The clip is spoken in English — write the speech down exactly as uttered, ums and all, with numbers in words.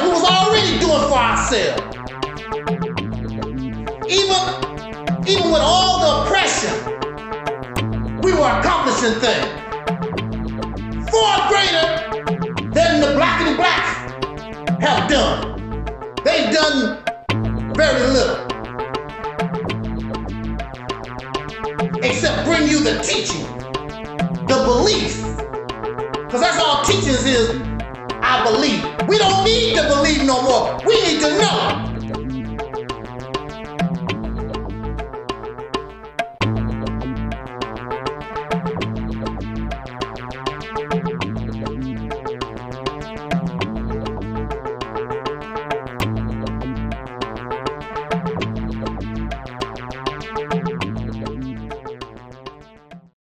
we was already doing for ourselves. Even, even with all the oppression, we were accomplishing things far greater than the black and black have done. They've done very little, except bring you the teaching, the belief, because that's all teachings is, I believe. We don't need to believe no more. We need to know.